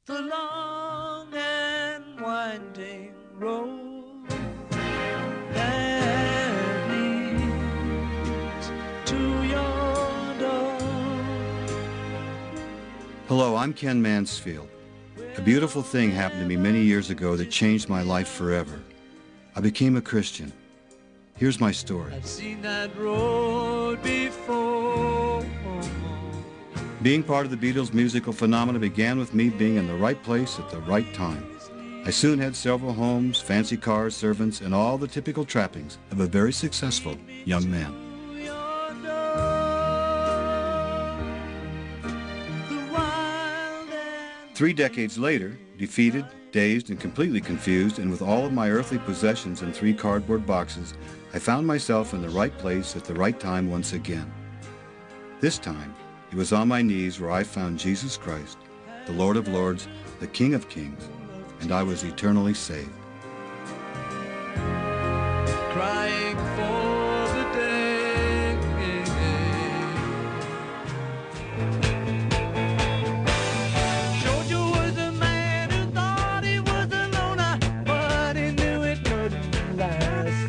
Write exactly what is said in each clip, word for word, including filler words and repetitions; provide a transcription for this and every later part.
the long and winding road that leads to your door. Hello, I'm Ken Mansfield. A beautiful thing happened to me many years ago that changed my life forever. I became a Christian. Here's my story. I've seen that road before. Being part of the Beatles' musical phenomena began with me being in the right place at the right time. I soon had several homes, fancy cars, servants, and all the typical trappings of a very successful young man. Three decades later, defeated, dazed, and completely confused, and with all of my earthly possessions in three cardboard boxes, I found myself in the right place at the right time once again. This time, it was on my knees where I found Jesus Christ, the Lord of Lords, the King of Kings, and I was eternally saved. Crying for the day. Showed you was a man who thought he was a loner, but he knew it couldn't last.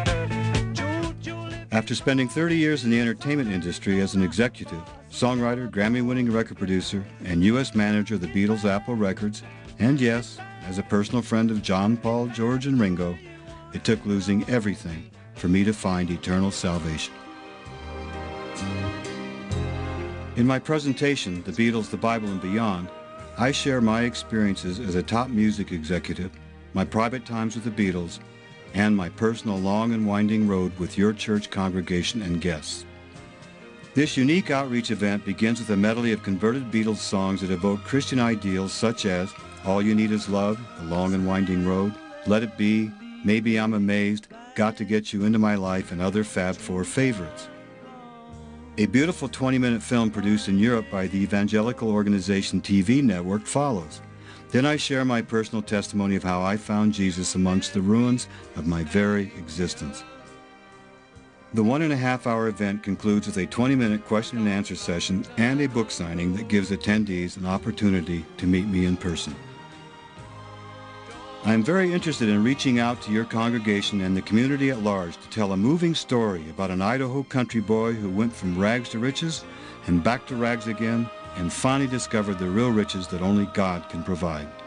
After spending thirty years in the entertainment industry as an executive, songwriter, Grammy-winning record producer, and U S manager of the Beatles' Apple Records, and yes, as a personal friend of John, Paul, George, and Ringo, it took losing everything for me to find eternal salvation. In my presentation, The Beatles, the Bible, and Beyond, I share my experiences as a top music executive, my private times with the Beatles, and my personal long and winding road with your church congregation and guests. This unique outreach event begins with a medley of converted Beatles songs that evoke Christian ideals such as All You Need Is Love, The Long and Winding Road, Let It Be, Maybe I'm Amazed, Got to Get You Into My Life, and other Fab Four favorites. A beautiful twenty-minute film produced in Europe by the evangelical organization T V Network follows. Then I share my personal testimony of how I found Jesus amongst the ruins of my very existence. The one and a half hour event concludes with a twenty minute question and answer session and a book signing that gives attendees an opportunity to meet me in person. I am very interested in reaching out to your congregation and the community at large to tell a moving story about an Idaho country boy who went from rags to riches and back to rags again and finally discovered the real riches that only God can provide.